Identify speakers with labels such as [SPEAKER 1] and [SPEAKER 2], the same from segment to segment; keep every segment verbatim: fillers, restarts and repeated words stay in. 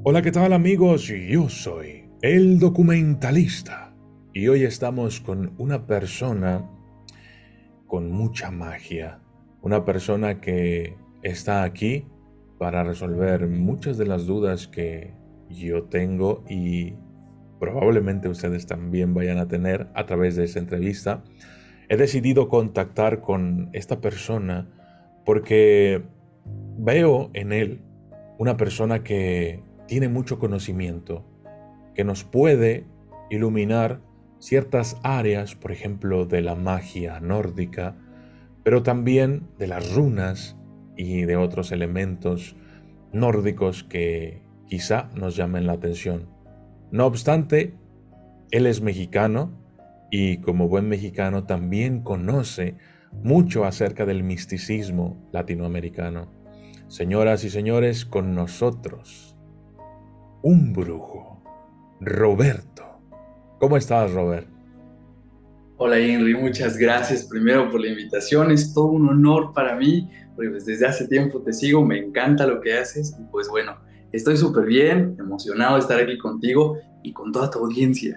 [SPEAKER 1] Hola, ¿qué tal amigos? Yo soy el documentalista y hoy estamos con una persona con mucha magia, una persona que está aquí para resolver muchas de las dudas que yo tengo y probablemente ustedes también vayan a tener a través de esta entrevista. He decidido contactar con esta persona porque veo en él una persona que tiene mucho conocimiento, que nos puede iluminar ciertas áreas, por ejemplo, de la magia nórdica, pero también de las runas y de otros elementos nórdicos que quizá nos llamen la atención. No obstante, él es mexicano y como buen mexicano también conoce mucho acerca del misticismo latinoamericano. Señoras y señores, con nosotros, un brujo, Roberto. ¿Cómo estás, Robert?
[SPEAKER 2] Hola Henry, muchas gracias primero por la invitación. Es todo un honor para mí, porque pues desde hace tiempo te sigo, me encanta lo que haces y pues bueno, estoy súper bien, emocionado de estar aquí contigo y con toda tu audiencia.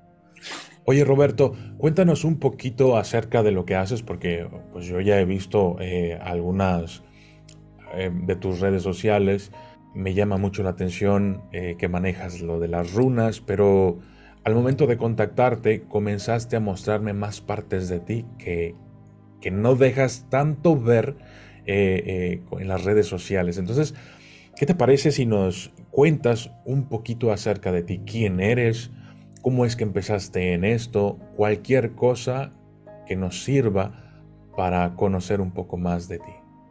[SPEAKER 1] Oye, Roberto, cuéntanos un poquito acerca de lo que haces, porque pues yo ya he visto eh, algunas eh, de tus redes sociales. Me llama mucho la atención eh, que manejas lo de las runas, pero al momento de contactarte comenzaste a mostrarme más partes de ti que, que no dejas tanto ver eh, eh, en las redes sociales. Entonces, ¿qué te parece si nos cuentas un poquito acerca de ti? ¿Quién eres? ¿Cómo es que empezaste en esto? Cualquier cosa que nos sirva para conocer un poco más de ti.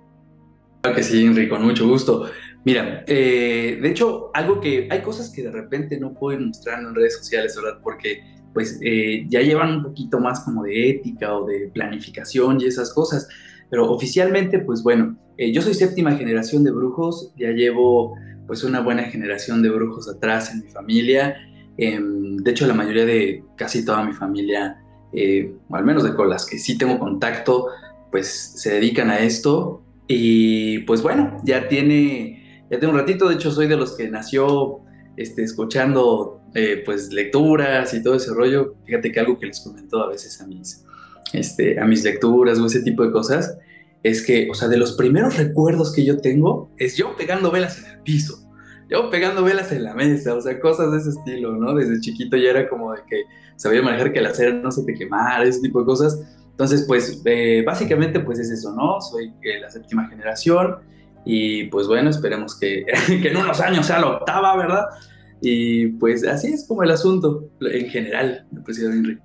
[SPEAKER 2] Claro que sí, Henry, con mucho gusto. Mira, eh, de hecho, algo que hay cosas que de repente no pueden mostrar en redes sociales, ¿verdad? Porque pues eh, ya llevan un poquito más como de ética o de planificación y esas cosas. Pero oficialmente, pues bueno, eh, yo soy séptima generación de brujos, ya llevo pues una buena generación de brujos atrás en mi familia. Em, de hecho, la mayoría de casi toda mi familia, eh, o al menos de con las que sí tengo contacto, pues se dedican a esto. Y pues bueno, ya tiene, ya tiene un ratito, de hecho soy de los que nació este, escuchando eh, pues lecturas y todo ese rollo. Fíjate que algo que les comento a veces a mis, este, a mis lecturas o ese tipo de cosas, es que, o sea, de los primeros recuerdos que yo tengo es yo pegando velas en el piso, yo pegando velas en la mesa, o sea, cosas de ese estilo, ¿no? Desde chiquito ya era como de que sabía manejar que el acero no se te quemara, ese tipo de cosas. Entonces, pues eh, básicamente pues es eso, ¿no? Soy eh, la séptima generación y pues bueno, esperemos que, que en unos años sea la octava, ¿verdad? Y pues así es como el asunto en general, presidente Henry.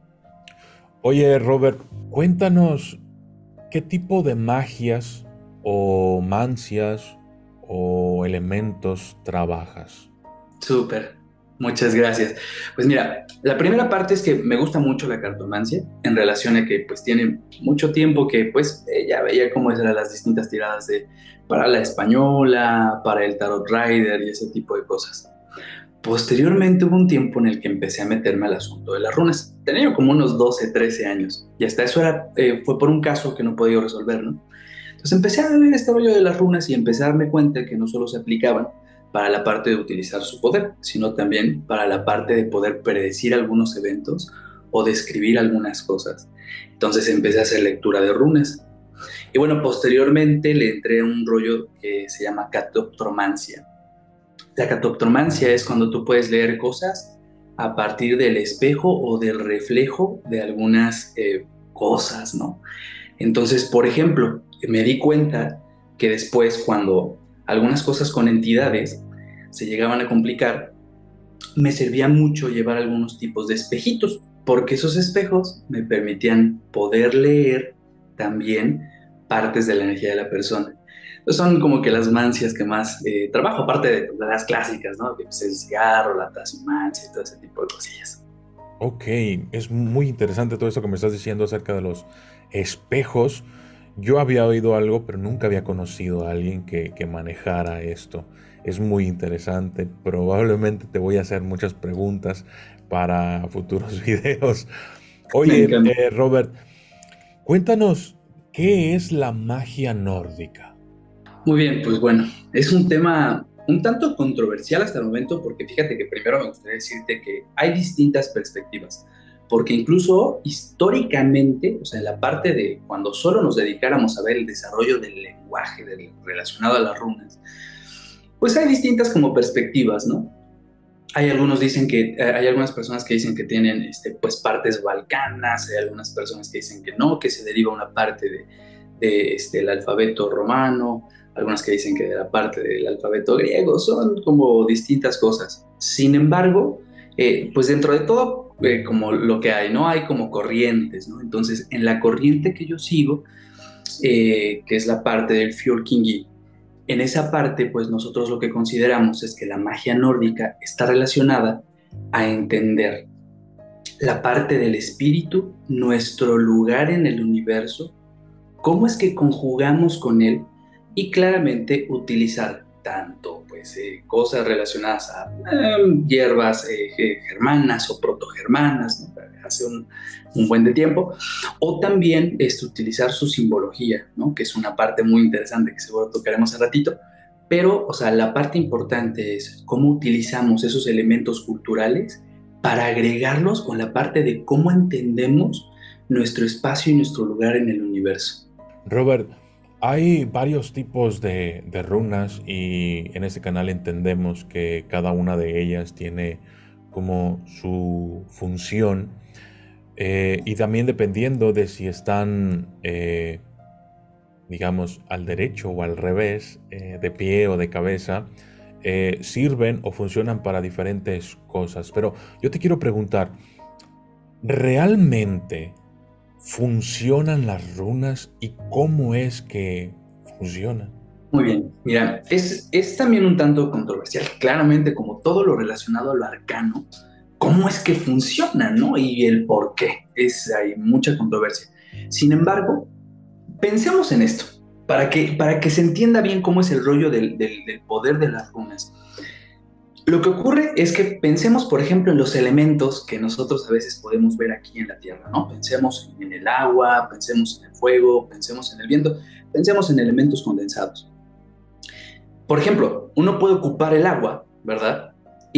[SPEAKER 1] Oye, Robert, cuéntanos qué tipo de magias o mancias o elementos trabajas.
[SPEAKER 2] Súper, muchas gracias. Pues mira, la primera parte es que me gusta mucho la cartomancia en relación a que pues tiene mucho tiempo que pues eh, ya veía cómo eran las distintas tiradas de para la española, para el tarot rider y ese tipo de cosas. Posteriormente hubo un tiempo en el que empecé a meterme al asunto de las runas. Tenía yo como unos doce, trece años y hasta eso era, eh, fue por un caso que no podía resolver, ¿no? Entonces empecé a ver este rollo de las runas y empecé a darme cuenta que no solo se aplicaban para la parte de utilizar su poder, sino también para la parte de poder predecir algunos eventos o describir algunas cosas. Entonces empecé a hacer lectura de runas. Y bueno, posteriormente le entré a un rollo que se llama catoptromancia. La catoptromancia es cuando tú puedes leer cosas a partir del espejo o del reflejo de algunas eh, cosas, ¿no? Entonces, por ejemplo, me di cuenta que después cuando algunas cosas con entidades se llegaban a complicar, me servía mucho llevar algunos tipos de espejitos, porque esos espejos me permitían poder leer también partes de la energía de la persona. Entonces son como que las mancias que más eh, trabajo, aparte de las clásicas, ¿no? Que pues, el cigarro, la transhumancia y todo ese tipo de cosillas.
[SPEAKER 1] Ok, es muy interesante todo esto que me estás diciendo acerca de los espejos. Yo había oído algo, pero nunca había conocido a alguien que, que manejara esto. Es muy interesante. Probablemente te voy a hacer muchas preguntas para futuros videos.
[SPEAKER 2] Me
[SPEAKER 1] Oye,
[SPEAKER 2] encanta.
[SPEAKER 1] eh, Robert, cuéntanos, ¿qué es la magia nórdica?
[SPEAKER 2] Muy bien, pues bueno, es un tema. un tanto controversial hasta el momento, porque fíjate que primero me gustaría decirte que hay distintas perspectivas, porque incluso históricamente, o sea, en la parte de cuando solo nos dedicáramos a ver el desarrollo del lenguaje del, relacionado a las runas, pues hay distintas como perspectivas, ¿no? Hay algunos dicen que, eh, hay algunas personas que dicen que tienen este, pues partes balcanas, hay algunas personas que dicen que no, que se deriva una parte de, de este, el alfabeto romano, algunas que dicen que de la parte del alfabeto griego, son como distintas cosas. Sin embargo, eh, pues dentro de todo, eh, como lo que hay, ¿no? Hay como corrientes, ¿no? Entonces, en la corriente que yo sigo, eh, que es la parte del Fjolkingi, en esa parte, pues nosotros lo que consideramos es que la magia nórdica está relacionada a entender la parte del espíritu, nuestro lugar en el universo, cómo es que conjugamos con él y claramente utilizar tanto pues, eh, cosas relacionadas a eh, hierbas eh, germanas o protogermanas, ¿no? Hace un, un, buen de tiempo, o también este, utilizar su simbología, ¿no? Que es una parte muy interesante que seguro tocaremos al ratito, pero o sea, la parte importante es cómo utilizamos esos elementos culturales para agregarlos con la parte de cómo entendemos nuestro espacio y nuestro lugar en el universo.
[SPEAKER 1] Robert, hay varios tipos de, de runas y en este canal entendemos que cada una de ellas tiene como su función eh, y también dependiendo de si están, eh, digamos, al derecho o al revés, eh, de pie o de cabeza, eh, sirven o funcionan para diferentes cosas. Pero yo te quiero preguntar, ¿realmente funcionan las runas y cómo es que funcionan?
[SPEAKER 2] Muy bien, mira, es, es también un tanto controversial, claramente como todo lo relacionado a lo arcano, cómo es que funciona, ¿no? Y el por qué, es, hay mucha controversia. Sin embargo, pensemos en esto, para que, para que se entienda bien cómo es el rollo del, del, del poder de las runas. Lo que ocurre es que pensemos, por ejemplo, en los elementos que nosotros a veces podemos ver aquí en la Tierra, ¿no? Pensemos en el agua, pensemos en el fuego, pensemos en el viento, pensemos en elementos condensados. Por ejemplo, uno puede ocupar el agua, ¿verdad?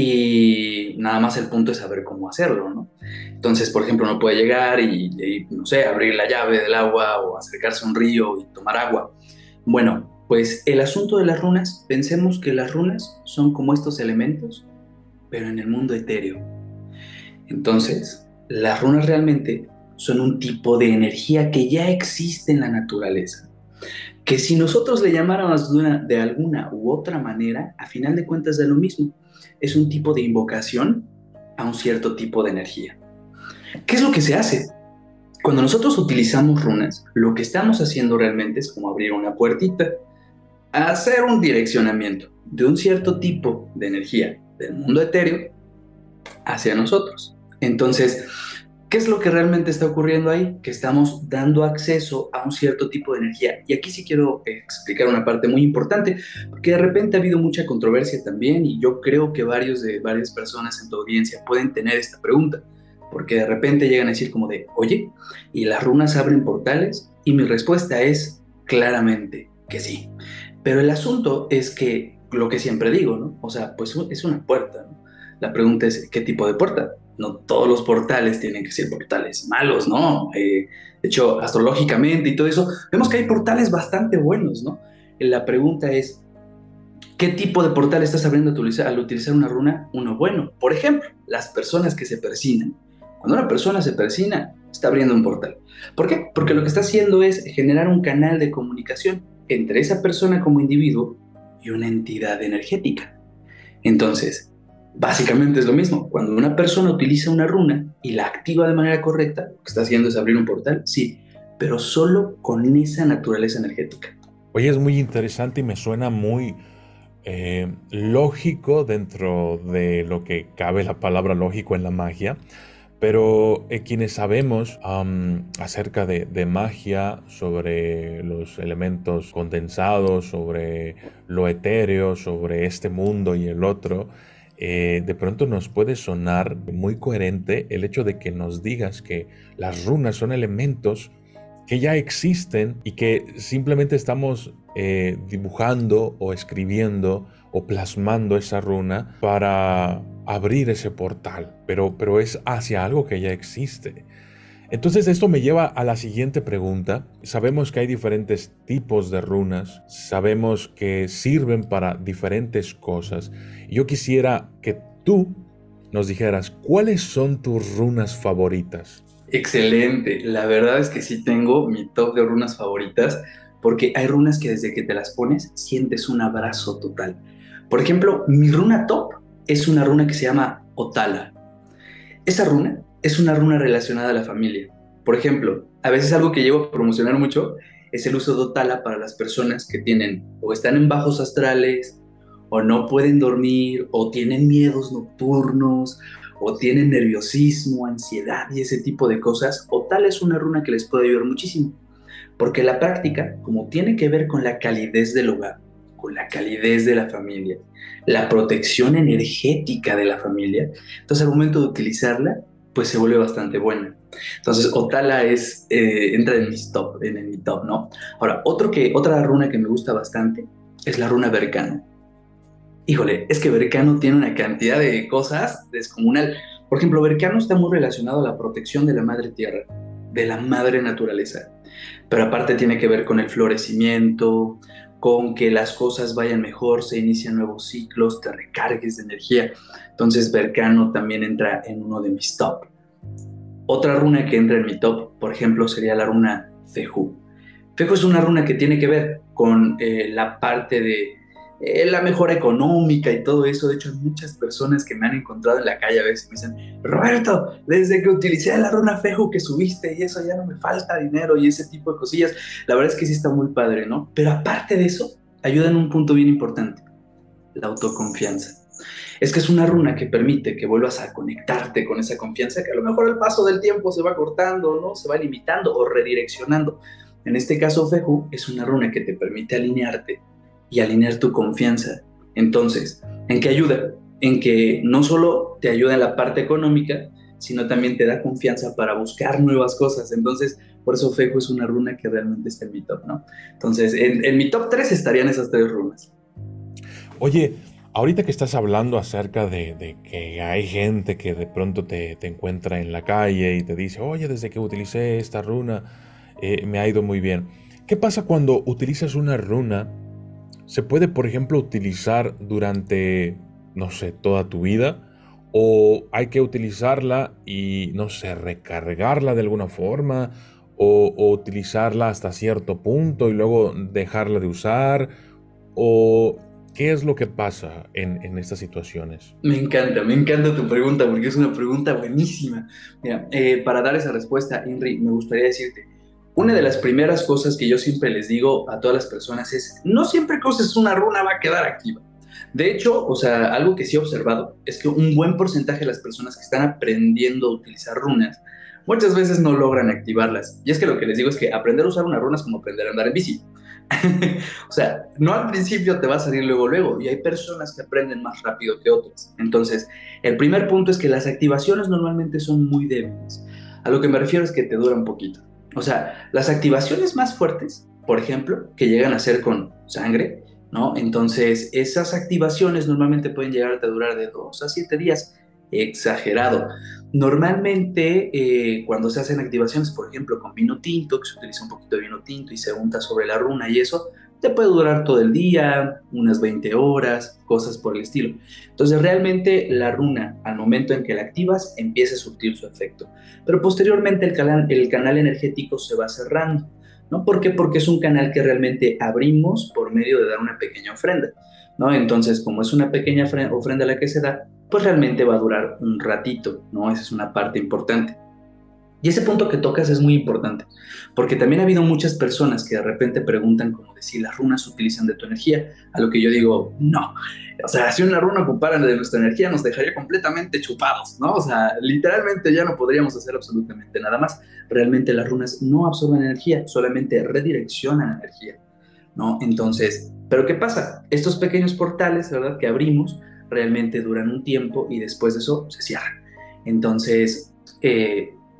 [SPEAKER 2] Y nada más el punto es saber cómo hacerlo, ¿no? Entonces, por ejemplo, uno puede llegar y, y, no sé, abrir la llave del agua o acercarse a un río y tomar agua. Bueno, pues el asunto de las runas, pensemos que las runas son como estos elementos, pero en el mundo etéreo. Entonces, las runas realmente son un tipo de energía que ya existe en la naturaleza, que si nosotros le llamáramos de, una, de alguna u otra manera, a final de cuentas da lo mismo. Es un tipo de invocación a un cierto tipo de energía. ¿Qué es lo que se hace? Cuando nosotros utilizamos runas, lo que estamos haciendo realmente es como abrir una puertita, hacer un direccionamiento de un cierto tipo de energía del mundo etéreo hacia nosotros. Entonces, ¿qué es lo que realmente está ocurriendo ahí? Que estamos dando acceso a un cierto tipo de energía. Y aquí sí quiero explicar una parte muy importante, porque de repente ha habido mucha controversia también y yo creo que varios de varias personas en tu audiencia pueden tener esta pregunta, porque de repente llegan a decir como de, oye, ¿y las runas abren portales? Y mi respuesta es claramente que sí. Pero el asunto es que lo que siempre digo, ¿no? O sea, pues es una puerta, ¿no? La pregunta es, ¿qué tipo de puerta? No todos los portales tienen que ser portales malos, ¿no? Eh, de hecho, astrológicamente y todo eso, vemos que hay portales bastante buenos, ¿no? La pregunta es, ¿qué tipo de portal estás abriendo al utilizar una runa? Uno bueno. Por ejemplo, las personas que se persinan. Cuando una persona se persina, está abriendo un portal. ¿Por qué? Porque lo que está haciendo es generar un canal de comunicación entre esa persona como individuo y una entidad energética. Entonces, básicamente es lo mismo. Cuando una persona utiliza una runa y la activa de manera correcta, lo que está haciendo es abrir un portal, sí, pero solo con esa naturaleza energética.
[SPEAKER 1] Oye, es muy interesante y me suena muy eh, lógico dentro de lo que cabe la palabra lógico en la magia. Pero eh, quienes sabemos um, acerca de, de magia, sobre los elementos condensados, sobre lo etéreo, sobre este mundo y el otro, eh, de pronto nos puede sonar muy coherente el hecho de que nos digas que las runas son elementos que ya existen y que simplemente estamos eh, dibujando o escribiendo o plasmando esa runa para abrir ese portal, pero, pero es hacia algo que ya existe. Entonces esto me lleva a la siguiente pregunta. Sabemos que hay diferentes tipos de runas, sabemos que sirven para diferentes cosas. Yo quisiera que tú nos dijeras, ¿cuáles son tus runas favoritas?
[SPEAKER 2] Excelente, la verdad es que sí tengo mi top de runas favoritas porque hay runas que desde que te las pones sientes un abrazo total. Por ejemplo, mi runa top es una runa que se llama Otala. Esa runa es una runa relacionada a la familia. Por ejemplo, a veces algo que llevo a promocionar mucho es el uso de Otala para las personas que tienen o están en bajos astrales, o no pueden dormir, o tienen miedos nocturnos, o tienen nerviosismo, ansiedad y ese tipo de cosas. Otala es una runa que les puede ayudar muchísimo, porque la práctica, como tiene que ver con la calidez del hogar, con la calidez de la familia, la protección energética de la familia, entonces al momento de utilizarla, pues se vuelve bastante buena. Entonces Otala es, eh, entra en mis top, en, en mi top, ¿no? Ahora, otro que, otra runa que me gusta bastante es la runa Berkano. Híjole, es que Berkano tiene una cantidad de cosas descomunal. Por ejemplo, Berkano está muy relacionado a la protección de la madre tierra, de la madre naturaleza. Pero aparte tiene que ver con el florecimiento, con que las cosas vayan mejor, se inician nuevos ciclos, te recargues de energía. Entonces Berkano también entra en uno de mis top. Otra runa que entra en mi top, por ejemplo, sería la runa Fehu. Fehu es una runa que tiene que ver con eh, la parte de eh, la mejora económica y todo eso. De hecho, hay muchas personas que me han encontrado en la calle a veces y me dicen, Roberto, desde que utilicé la runa Fehu que subiste y eso ya no me falta dinero y ese tipo de cosillas. La verdad es que sí está muy padre, ¿no? Pero aparte de eso, ayuda en un punto bien importante, la autoconfianza. Es que es una runa que permite que vuelvas a conectarte con esa confianza que a lo mejor al paso del tiempo se va cortando, ¿no? Se va limitando o redireccionando. En este caso, Fehu es una runa que te permite alinearte y alinear tu confianza. Entonces, ¿en qué ayuda? En que no solo te ayuda en la parte económica, sino también te da confianza para buscar nuevas cosas. Entonces, por eso Fehu es una runa que realmente está en mi top, ¿no? Entonces, en, en mi top tres estarían esas tres runas.
[SPEAKER 1] Oye, ahorita que estás hablando acerca de, de que hay gente que de pronto te, te encuentra en la calle y te dice, oye, desde que utilicé esta runa, eh, me ha ido muy bien. ¿Qué pasa cuando utilizas una runa? ¿Se puede, por ejemplo, utilizar durante, no sé, toda tu vida? ¿O hay que utilizarla y, no sé, recargarla de alguna forma? ¿O, o utilizarla hasta cierto punto y luego dejarla de usar? ¿O qué es lo que pasa en, en estas situaciones?
[SPEAKER 2] Me encanta, me encanta tu pregunta porque es una pregunta buenísima. Mira, eh, para dar esa respuesta, Inri, me gustaría decirte, una de las primeras cosas que yo siempre les digo a todas las personas es, no siempre que uses una runa va a quedar activa. De hecho, o sea, algo que sí he observado es que un buen porcentaje de las personas que están aprendiendo a utilizar runas, muchas veces no logran activarlas. Y es que lo que les digo es que aprender a usar una runa es como aprender a andar en bici. O sea, no al principio te va a salir luego, luego, y hay personas que aprenden más rápido que otras. Entonces, el primer punto es que las activaciones normalmente son muy débiles. A lo que me refiero es que te dura un poquito. O sea, las activaciones más fuertes, por ejemplo, que llegan a ser con sangre, ¿no? Entonces, esas activaciones normalmente pueden llegar a durar de dos a siete días. Exagerado. Normalmente, eh, cuando se hacen activaciones, por ejemplo, con vino tinto, que se utiliza un poquito de vino tinto y se unta sobre la runa y eso, te puede durar todo el día, unas veinte horas, cosas por el estilo. Entonces, realmente la runa, al momento en que la activas, empieza a surtir su efecto. Pero posteriormente el canal, el canal energético se va cerrando, ¿no? ¿Por qué? Porque es un canal que realmente abrimos por medio de dar una pequeña ofrenda, ¿no? Entonces, como es una pequeña ofrenda la que se da, pues realmente va a durar un ratito, ¿no? Esa es una parte importante. Y ese punto que tocas es muy importante, porque también ha habido muchas personas que de repente preguntan como de si las runas se utilizan de tu energía, a lo que yo digo, no. O sea, si una runa ocupara de nuestra energía nos dejaría completamente chupados, ¿no? O sea, literalmente ya no podríamos hacer absolutamente nada más. Realmente las runas no absorben energía, solamente redireccionan energía, ¿no? Entonces, ¿pero qué pasa? Estos pequeños portales, ¿verdad?, que abrimos, realmente duran un tiempo y después de eso se cierran. Entonces, eh,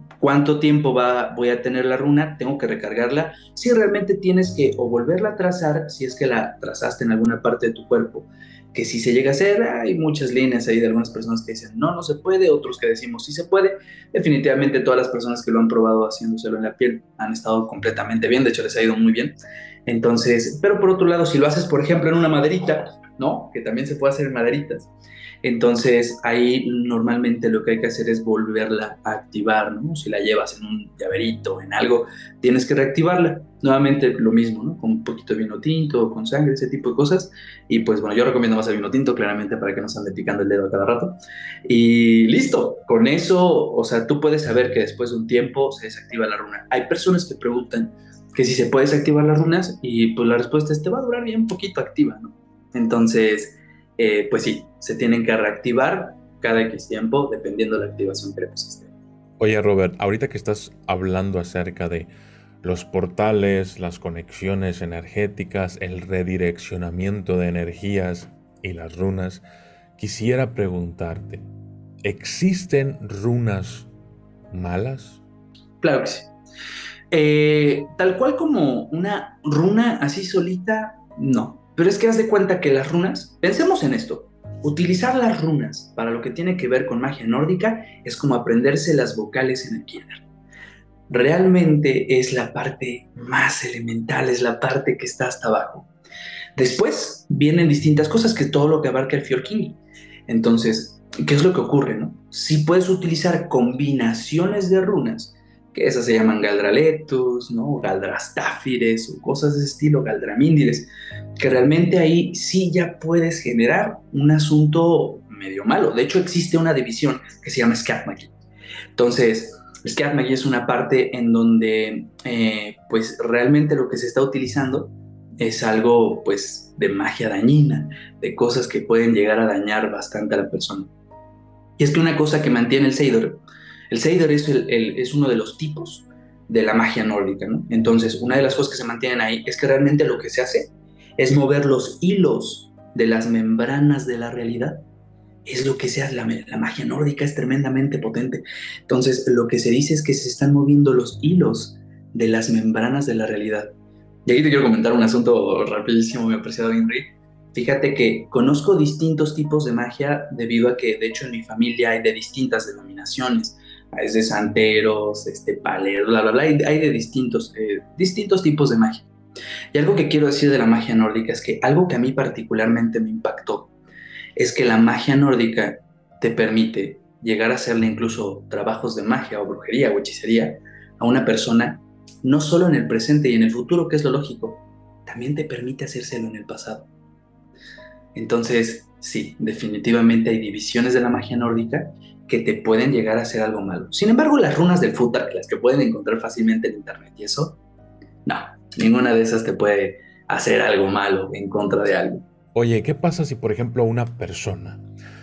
[SPEAKER 2] ¿Cuánto tiempo va, voy a tener la runa? Tengo que recargarla. Si realmente tienes que o volverla a trazar, si es que la trazaste en alguna parte de tu cuerpo, que si se llega a hacer, hay muchas líneas ahí de algunas personas que dicen no, no se puede, otros que decimos sí se puede. Definitivamente todas las personas que lo han probado haciéndoselo en la piel han estado completamente bien, de hecho les ha ido muy bien. Entonces, pero por otro lado, si lo haces, por ejemplo, en una maderita, ¿no? Que también se puede hacer en maderitas. Entonces ahí normalmente lo que hay que hacer es volverla a activar, ¿no? Si la llevas en un llaverito, en algo, tienes que reactivarla. Nuevamente lo mismo, ¿no? Con un poquito de vino tinto, con sangre, ese tipo de cosas. Y pues bueno, yo recomiendo más el vino tinto, claramente, para que no se ande picando el dedo a cada rato. Y listo, con eso, o sea, tú puedes saber que después de un tiempo se desactiva la runa. Hay personas que preguntan que si se puede desactivar las runas y pues la respuesta es te va a durar bien poquito activa, ¿no? Entonces eh, pues sí, se tienen que reactivar cada X tiempo dependiendo de la activación que le pusiste.
[SPEAKER 1] Oye, Robert, ahorita que estás hablando acerca de los portales, las conexiones energéticas, el redireccionamiento de energías y las runas, quisiera preguntarte, ¿existen runas malas?
[SPEAKER 2] Claro que sí. Eh, tal cual como una runa así solita, no. Pero es que haz de cuenta que las runas, pensemos en esto, utilizar las runas para lo que tiene que ver con magia nórdica es como aprenderse las vocales en el kinder. Realmente es la parte más elemental, es la parte que está hasta abajo. Después vienen distintas cosas, que es todo lo que abarca el Fjordking. Entonces, ¿qué es lo que ocurre, no? Si puedes utilizar combinaciones de runas, que esas se llaman Galdraletus, ¿no? Galdrastáfires o cosas de ese estilo, Galdramíndiles, que realmente ahí sí ya puedes generar un asunto medio malo. De hecho, existe una división que se llama Scatmagy. Entonces, Scatmagy es una parte en donde, eh, pues, realmente lo que se está utilizando es algo, pues, de magia dañina, de cosas que pueden llegar a dañar bastante a la persona. Y es que una cosa que mantiene el Seidr, el Seidr es, el, el, es uno de los tipos de la magia nórdica, ¿no? Entonces, una de las cosas que se mantienen ahí es que realmente lo que se hace es mover los hilos de las membranas de la realidad. Es lo que se hace, la, la magia nórdica es tremendamente potente. Entonces, lo que se dice es que se están moviendo los hilos de las membranas de la realidad. Y ahí te quiero comentar un asunto rapidísimo, mi apreciado Henry. Fíjate que conozco distintos tipos de magia debido a que, de hecho, en mi familia hay de distintas denominaciones. Hay de santeros, este, paleros, bla, bla, bla. Hay, hay de distintos, eh, distintos tipos de magia. Y algo que quiero decir de la magia nórdica es que algo que a mí particularmente me impactó es que la magia nórdica te permite llegar a hacerle incluso trabajos de magia o brujería o hechicería a una persona, no solo en el presente y en el futuro, que es lo lógico, también te permite hacérselo en el pasado. Entonces, sí, definitivamente hay divisiones de la magia nórdica que te pueden llegar a hacer algo malo. Sin embargo, las runas del Futhark, las que pueden encontrar fácilmente en internet y eso, no, ninguna de esas te puede hacer algo malo en contra de algo.
[SPEAKER 1] Oye, ¿qué pasa si, por ejemplo, a una persona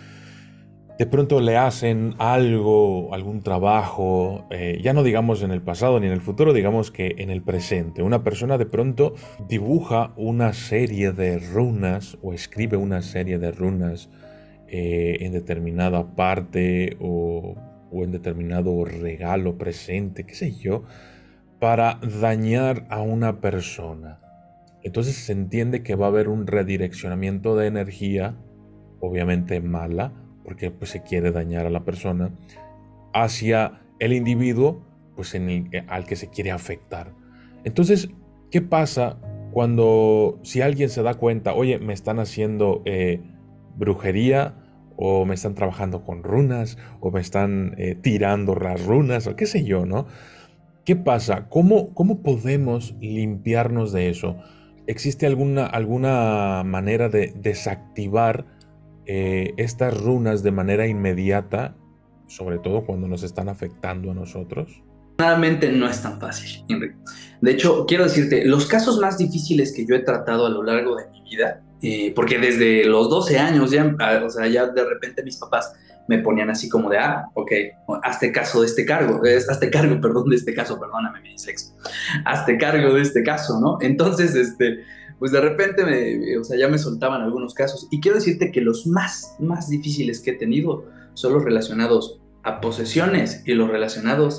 [SPEAKER 1] de pronto le hacen algo, algún trabajo, eh, ya no digamos en el pasado ni en el futuro, digamos que en el presente? Una persona de pronto dibuja una serie de runas o escribe una serie de runas eh, en determinada parte o, o en determinado regalo, presente, qué sé yo, para dañar a una persona. Entonces se entiende que va a haber un redireccionamiento de energía, obviamente mala, porque pues, se quiere dañar a la persona, hacia el individuo pues, en el, al que se quiere afectar. Entonces, ¿qué pasa cuando si alguien se da cuenta, oye, me están haciendo eh, brujería, o me están trabajando con runas, o me están eh, tirando las runas, o qué sé yo, ¿no? ¿Qué pasa? ¿Cómo, cómo podemos limpiarnos de eso? ¿Existe alguna, alguna manera de desactivar eh, estas runas de manera inmediata, sobre todo cuando nos están afectando a nosotros?
[SPEAKER 2] Realmente no es tan fácil, Henry. De hecho, quiero decirte, los casos más difíciles que yo he tratado a lo largo de mi vida, eh, porque desde los doce años ya, o sea, ya de repente mis papás me ponían así como de, ah, ok, hazte caso de este cargo, hazte cargo, perdón, de este caso, perdóname mi sexo, hazte cargo de este caso, ¿no? Entonces, este, pues de repente, me, o sea, ya me soltaban algunos casos. Y quiero decirte que los más, más difíciles que he tenido son los relacionados a posesiones y los relacionados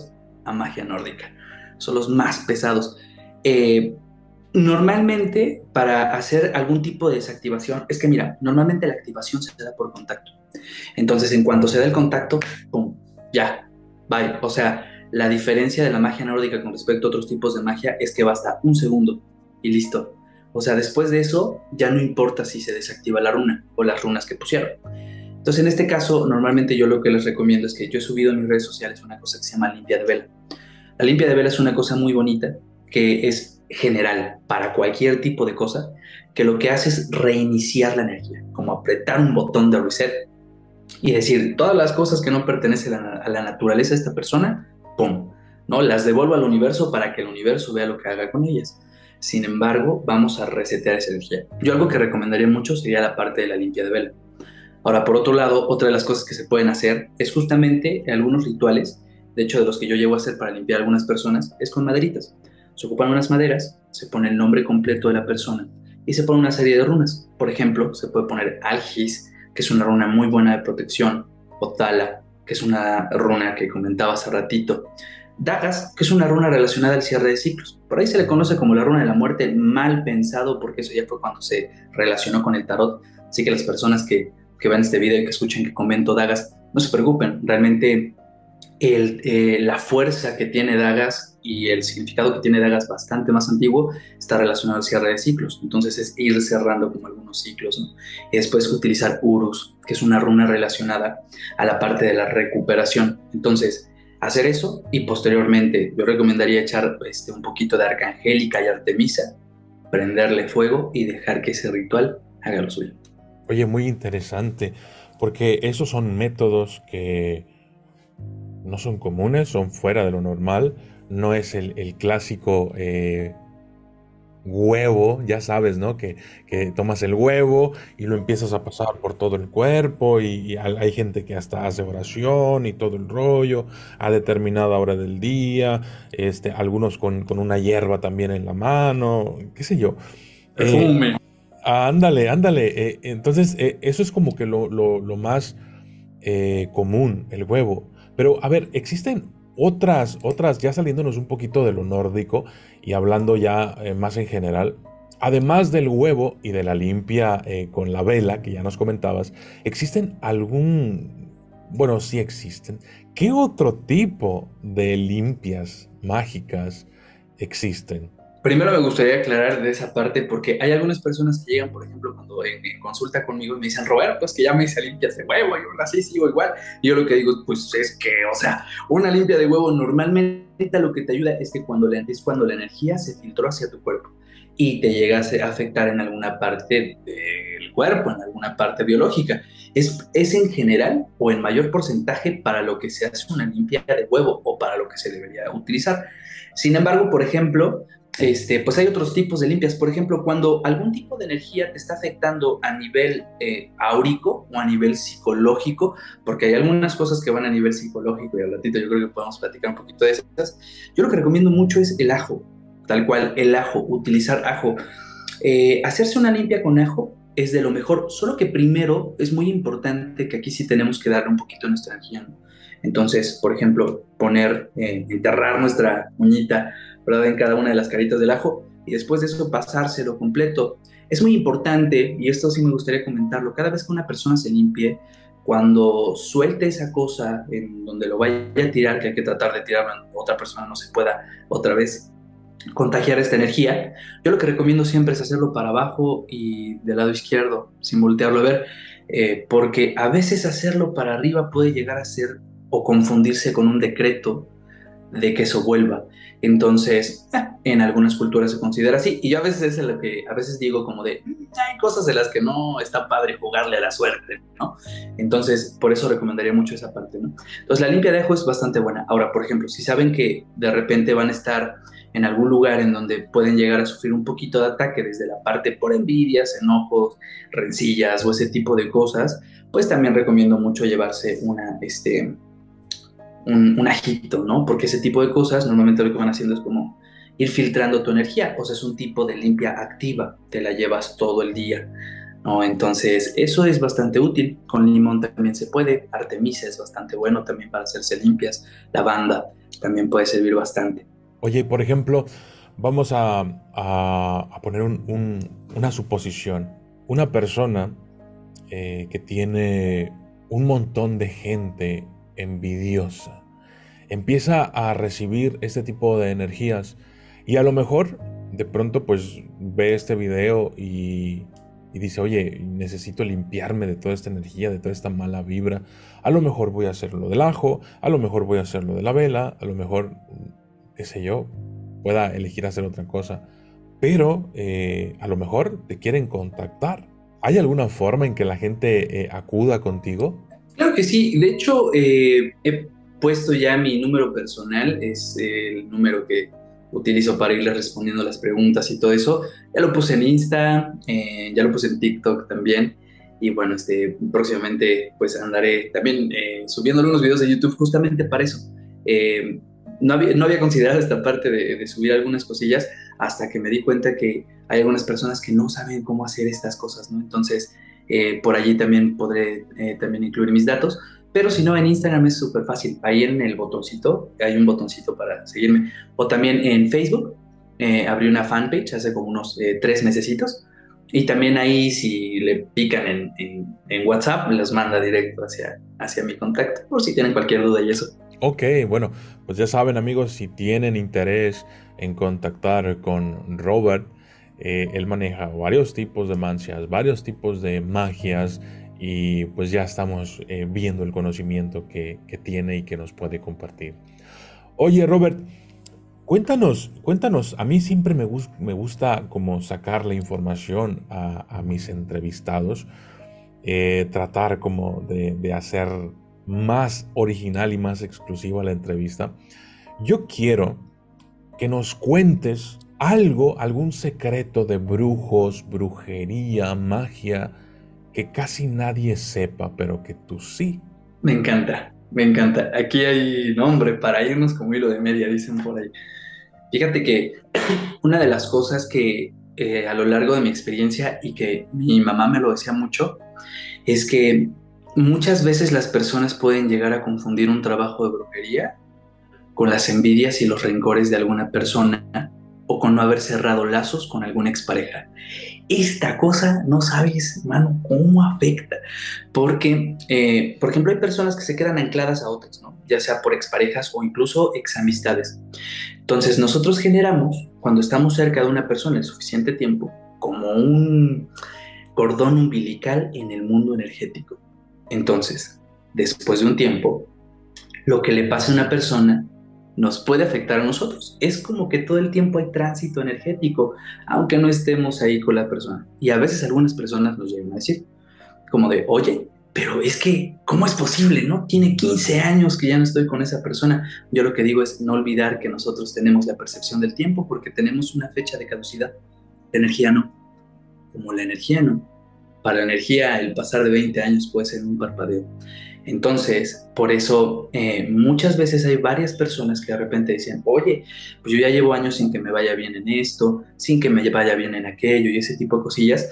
[SPEAKER 2] a magia nórdica. Son los más pesados. Eh, normalmente, para hacer algún tipo de desactivación, es que mira, normalmente la activación se da por contacto. Entonces, en cuanto se da el contacto, ¡pum! Ya, bye. O sea, la diferencia de la magia nórdica con respecto a otros tipos de magia es que basta un segundo y listo. O sea, después de eso, ya no importa si se desactiva la runa o las runas que pusieron. Entonces, en este caso, normalmente yo lo que les recomiendo es que yo he subido en mis redes sociales una cosa que se llama limpia de vela. La limpia de vela es una cosa muy bonita que es general para cualquier tipo de cosa, que lo que hace es reiniciar la energía, como apretar un botón de reset y decir, todas las cosas que no pertenecen a la, a la naturaleza de esta persona, ¡pum!, ¿no? Las devuelvo al universo para que el universo vea lo que haga con ellas. Sin embargo, vamos a resetear esa energía. Yo algo que recomendaría mucho sería la parte de la limpia de vela. Ahora, por otro lado, otra de las cosas que se pueden hacer es justamente algunos rituales, de hecho de los que yo llevo a hacer para limpiar a algunas personas, es con maderitas. Se ocupan unas maderas, se pone el nombre completo de la persona y se pone una serie de runas. Por ejemplo, se puede poner Algis, que es una runa muy buena de protección, o Tala, que es una runa que comentaba hace ratito. Dagas, que es una runa relacionada al cierre de ciclos. Por ahí se le conoce como la runa de la muerte, mal pensado, porque eso ya fue cuando se relacionó con el tarot. Así que las personas que, que vean este video y que escuchen que comento Dagas, no se preocupen, realmente el, eh, la fuerza que tiene Dagas y el significado que tiene Dagas bastante más antiguo está relacionado al cierre de ciclos. Entonces es ir cerrando como algunos ciclos, ¿no? Y después utilizar Urus, que es una runa relacionada a la parte de la recuperación. Entonces, hacer eso y posteriormente yo recomendaría echar este, un poquito de Arcangélica y Artemisa, prenderle fuego y dejar que ese ritual haga lo suyo.
[SPEAKER 1] Oye, muy interesante, porque esos son métodos que no son comunes, son fuera de lo normal. No es el, el clásico eh, huevo, ya sabes, ¿no? Que, que tomas el huevo y lo empiezas a pasar por todo el cuerpo y, y hay gente que hasta hace oración y todo el rollo a determinada hora del día, este, algunos con, con una hierba también en la mano, qué sé yo.
[SPEAKER 2] Perfume.
[SPEAKER 1] Eh, ándale, ándale. Eh, entonces, eh, eso es como que lo, lo, lo más eh, común, el huevo. Pero, a ver, existen otras, otras, ya saliéndonos un poquito de lo nórdico y hablando ya eh, más en general, además del huevo y de la limpia eh, con la vela, que ya nos comentabas, ¿existen algún, bueno, sí existen, ¿qué otro tipo de limpias mágicas existen?
[SPEAKER 2] Primero me gustaría aclarar de esa parte porque hay algunas personas que llegan, por ejemplo, cuando en, en consulta conmigo y me dicen, Roberto, pues que ya me hice limpias de huevo y ahora sí sigo igual. Y yo lo que digo, pues es que, o sea, una limpia de huevo normalmente lo que te ayuda es que cuando la, es cuando la energía se filtró hacia tu cuerpo y te llegase a afectar en alguna parte del cuerpo, en alguna parte biológica. Es, es en general o en mayor porcentaje para lo que se hace una limpia de huevo o para lo que se debería utilizar. Sin embargo, por ejemplo, este, pues hay otros tipos de limpias. Por ejemplo, cuando algún tipo de energía te está afectando a nivel eh, áurico o a nivel psicológico, porque hay algunas cosas que van a nivel psicológico y al ratito yo creo que podemos platicar un poquito de esas. Yo lo que recomiendo mucho es el ajo, tal cual, el ajo, utilizar ajo. Eh, hacerse una limpia con ajo es de lo mejor, solo que primero es muy importante que aquí sí tenemos que darle un poquito de nuestra energía, ¿no? Entonces, por ejemplo, poner, eh, enterrar nuestra uñita, ¿verdad?, en cada una de las caritas del ajo y después de eso pasárselo completo. Es muy importante, y esto sí me gustaría comentarlo, cada vez que una persona se limpie, cuando suelte esa cosa en donde lo vaya a tirar, que hay que tratar de tirarlo en otra persona, no se pueda otra vez contagiar esta energía, yo lo que recomiendo siempre es hacerlo para abajo y del lado izquierdo, sin voltearlo a ver, eh, porque a veces hacerlo para arriba puede llegar a ser o confundirse con un decreto de que eso vuelva. Entonces, eh, en algunas culturas se considera así, y yo a veces es lo que a veces digo como de, hay cosas de las que no está padre jugarle a la suerte, ¿no? Entonces, por eso recomendaría mucho esa parte, ¿no? Entonces, la limpia de ajo es bastante buena. Ahora, por ejemplo, si saben que de repente van a estar en algún lugar en donde pueden llegar a sufrir un poquito de ataque desde la parte por envidias, enojos, rencillas o ese tipo de cosas, pues también recomiendo mucho llevarse una, este, un, un ajito, ¿no? Porque ese tipo de cosas normalmente lo que van haciendo es como ir filtrando tu energía, o sea, es un tipo de limpia activa, te la llevas todo el día. ¿no? Entonces, eso es bastante útil. Con limón también se puede. Artemisa es bastante bueno también para hacerse limpias. Lavanda también puede servir bastante.
[SPEAKER 1] Oye, por ejemplo, vamos a, a- a poner un- un- una suposición. Una persona eh, que tiene un montón de gente envidiosa empieza a recibir este tipo de energías y a lo mejor de pronto pues ve este video y, y dice, oye, necesito limpiarme de toda esta energía, de toda esta mala vibra. A lo mejor voy a hacer lo del ajo, a lo mejor voy a hacer lo de la vela, a lo mejor, qué sé yo, pueda elegir hacer otra cosa. Pero eh, a lo mejor te quieren contactar. ¿Hay alguna forma en que la gente eh, acuda contigo?
[SPEAKER 2] Claro que sí. De hecho, eh, he puesto ya mi número personal. Es el número que utilizo para irle respondiendo las preguntas y todo eso. Ya lo puse en Insta, eh, ya lo puse en TikTok también. Y bueno, este, próximamente pues andaré también eh, subiendo algunos videos de YouTube justamente para eso. Eh, no había, no había considerado esta parte de, de subir algunas cosillas hasta que me di cuenta que hay algunas personas que no saben cómo hacer estas cosas, ¿no? Entonces, eh, por allí también podré eh, también incluir mis datos. Pero si no, en Instagram es súper fácil. Ahí en el botoncito, hay un botoncito para seguirme. O también en Facebook, eh, abrí una fanpage hace como unos eh, tres mesecitos. Y también ahí, si le pican en, en, en WhatsApp, los manda directo hacia, hacia mi contacto, por si tienen cualquier duda y eso.
[SPEAKER 1] Ok, bueno, pues ya saben amigos, si tienen interés en contactar con Robert, eh, él maneja varios tipos de mancias, varios tipos de magias y pues ya estamos eh, viendo el conocimiento que, que tiene y que nos puede compartir. Oye Robert, cuéntanos, cuéntanos, a mí siempre me, gus- me gusta como sacar la información a, a mis entrevistados, eh, tratar como de, de hacer más original y más exclusiva la entrevista. Yo quiero que nos cuentes algo, algún secreto de brujos, brujería, magia, que casi nadie sepa, pero que tú sí.
[SPEAKER 2] Me encanta, me encanta. Aquí hay nombre para irnos como hilo de media, dicen por ahí. Fíjate que una de las cosas que eh, a lo largo de mi experiencia y que mi mamá me lo decía mucho, es que muchas veces las personas pueden llegar a confundir un trabajo de brujería con las envidias y los rencores de alguna persona o con no haber cerrado lazos con alguna expareja. Esta cosa no sabes, mano, cómo afecta. Porque, eh, por ejemplo, hay personas que se quedan ancladas a otras, ¿no? Ya sea por exparejas o incluso examistades. Entonces, nosotros generamos, cuando estamos cerca de una persona el suficiente tiempo, como un cordón umbilical en el mundo energético. Entonces, después de un tiempo, lo que le pasa a una persona nos puede afectar a nosotros. Es como que todo el tiempo hay tránsito energético, aunque no estemos ahí con la persona. Y a veces algunas personas nos llegan a decir, como de, oye, pero es que, ¿cómo es posible, no? Tiene quince años que ya no estoy con esa persona. Yo lo que digo es no olvidar que nosotros tenemos la percepción del tiempo porque tenemos una fecha de caducidad. La energía no, como la energía no. Para la energía, el pasar de veinte años puede ser un parpadeo. Entonces, por eso eh, muchas veces hay varias personas que de repente dicen, oye, pues yo ya llevo años sin que me vaya bien en esto, sin que me vaya bien en aquello y ese tipo de cosillas.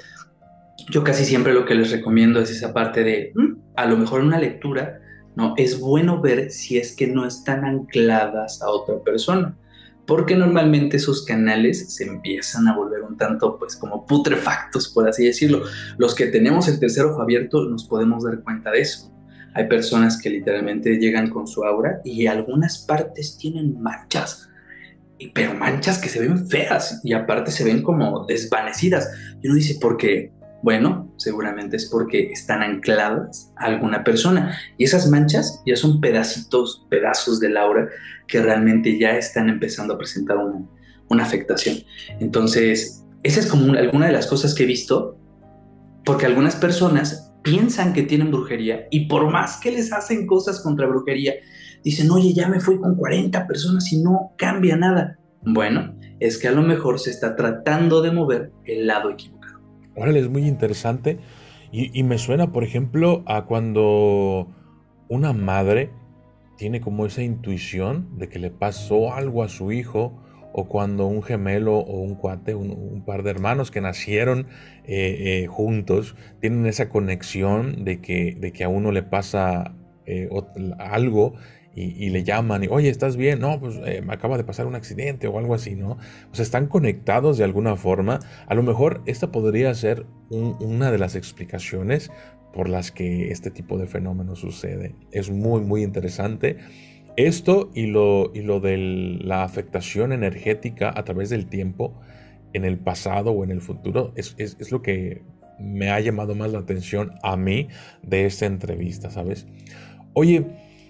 [SPEAKER 2] Yo casi siempre lo que les recomiendo es esa parte de, mm, a lo mejor en una lectura, ¿no? Es bueno ver si es que no están ancladas a otra persona, porque normalmente esos canales se empiezan a volver un tanto, pues, como putrefactos, por así decirlo. Los que tenemos el tercer ojo abierto nos podemos dar cuenta de eso. Hay personas que literalmente llegan con su aura y algunas partes tienen manchas, y- pero manchas que se ven feas y aparte se ven como desvanecidas. Y uno dice, ¿por qué? Bueno, seguramente es porque están ancladas a alguna persona. Y esas manchas ya son pedacitos, pedazos del aura que realmente ya están empezando a presentar una, una afectación. Entonces, esa es como una, alguna de las cosas que he visto, porque algunas personas piensan que tienen brujería y por más que les hacen cosas contra brujería, dicen, oye, ya me fui con cuarenta personas y no cambia nada. Bueno, es que a lo mejor se está tratando de mover el lado equivocado.
[SPEAKER 1] Órale, es muy interesante y, y me suena, por ejemplo, a cuando una madre tiene como esa intuición de que le pasó algo a su hijo o cuando un gemelo o un cuate, un, un par de hermanos que nacieron eh, eh, juntos, tienen esa conexión de que, de que a uno le pasa eh, algo y, y le llaman y, oye, ¿estás bien? No, pues eh, me acaba de pasar un accidente o algo así, ¿no? O sea, están conectados de alguna forma. A lo mejor esta podría ser un, una de las explicaciones por las que este tipo de fenómeno sucede. Es muy, muy interesante. Esto y lo, y lo de la afectación energética a través del tiempo en el pasado o en el futuro es, es, es lo que me ha llamado más la atención a mí de esta entrevista, ¿sabes? Oye,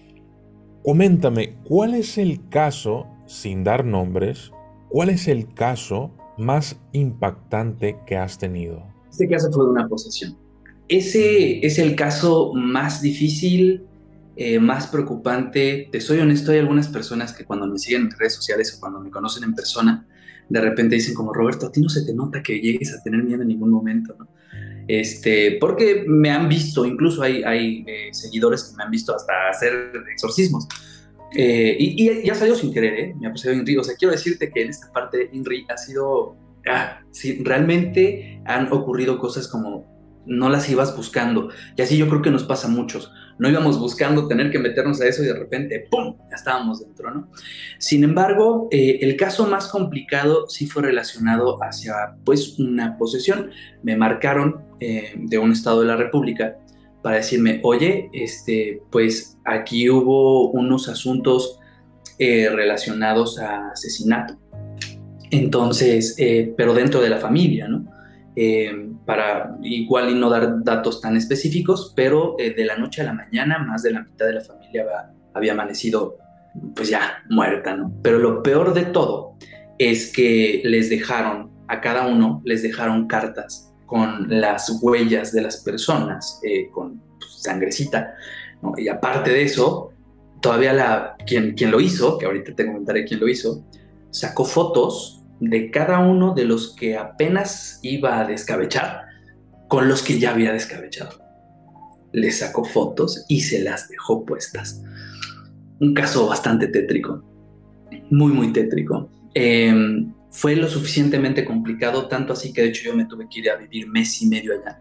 [SPEAKER 1] coméntame, ¿cuál es el caso, sin dar nombres, cuál es el caso más impactante que has tenido?
[SPEAKER 2] Este caso fue de una posesión. Ese es el caso más difícil, eh, más preocupante. Te soy honesto, hay algunas personas que cuando me siguen en redes sociales o cuando me conocen en persona, de repente dicen como, Roberto, a ti no se te nota que llegues a tener miedo en ningún momento, ¿no? Este, porque me han visto, incluso hay, hay eh, seguidores que me han visto hasta hacer exorcismos. Eh, y, y ya salió sin querer, ¿eh? Me ha pasado Inri. O sea, quiero decirte que en esta parte Inri ha sido... Ah, sí, realmente han ocurrido cosas como no las ibas buscando. Y así yo creo que nos pasa a muchos. No íbamos buscando tener que meternos a eso y de repente, ¡pum!, ya estábamos dentro, ¿no? Sin embargo, eh, el caso más complicado sí fue relacionado hacia, pues, una posesión. Me marcaron eh, de un estado de la República para decirme, oye, este, pues aquí hubo unos asuntos eh, relacionados a asesinato. Entonces, eh, pero dentro de la familia, ¿no? Eh, para igual y no dar datos tan específicos, pero eh, de la noche a la mañana más de la mitad de la familia va, había amanecido pues ya muerta, ¿no? Pero lo peor de todo es que les dejaron, a cada uno les dejaron cartas con las huellas de las personas, eh, con pues, sangrecita, ¿no? Y aparte de eso, todavía la, quien, quien lo hizo, que ahorita te comentaré quién lo hizo, sacó fotos de cada uno de los que apenas iba a descabechar con los que ya había descabechado. Les sacó fotos y se las dejó puestas. Un caso bastante tétrico, muy, muy tétrico. Eh, fue lo suficientemente complicado, tanto así que de hecho yo me tuve que ir a vivir mes y medio allá,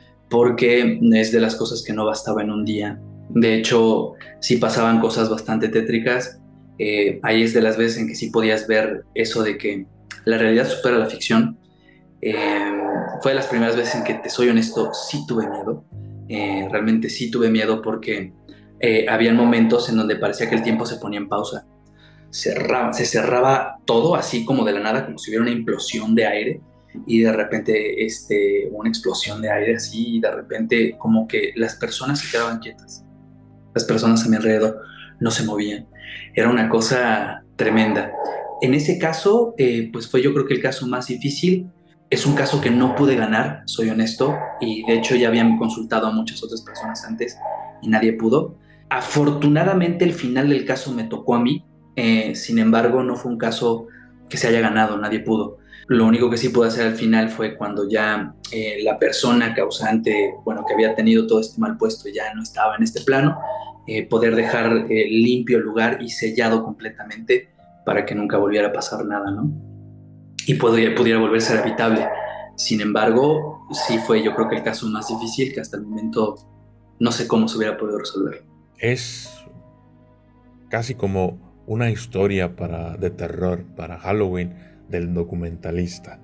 [SPEAKER 2] porque es de las cosas que no bastaba en un día. De hecho, sí pasaban cosas bastante tétricas. Eh, ahí es de las veces en que sí podías ver eso de que la realidad supera la ficción. Eh, fue de las primeras veces en que, te soy honesto, sí tuve miedo. Eh, realmente sí tuve miedo porque eh, habían momentos en donde parecía que el tiempo se ponía en pausa. Cerraba, se cerraba todo así como de la nada, como si hubiera una implosión de aire y de repente este, una explosión de aire así y de repente como que las personas se quedaban quietas. Las personas a mi alrededor no se movían. Era una cosa tremenda. En ese caso, eh, pues fue yo creo que el caso más difícil. Es un caso que no pude ganar, soy honesto, y de hecho ya habían consultado a muchas otras personas antes y nadie pudo. Afortunadamente el final del caso me tocó a mí, eh, sin embargo no fue un caso que se haya ganado, nadie pudo. Lo único que sí pude hacer al final fue cuando ya eh, la persona causante, bueno, que había tenido todo este mal puesto ya no estaba en este plano, eh, poder dejar eh, limpio el lugar y sellado completamente para que nunca volviera a pasar nada, ¿no? Y pudiera, pudiera volver a ser habitable. Sin embargo, sí fue yo creo que el caso más difícil que hasta el momento no sé cómo se hubiera podido resolver.
[SPEAKER 1] Es casi como una historia para, de terror para Halloween del documentalista.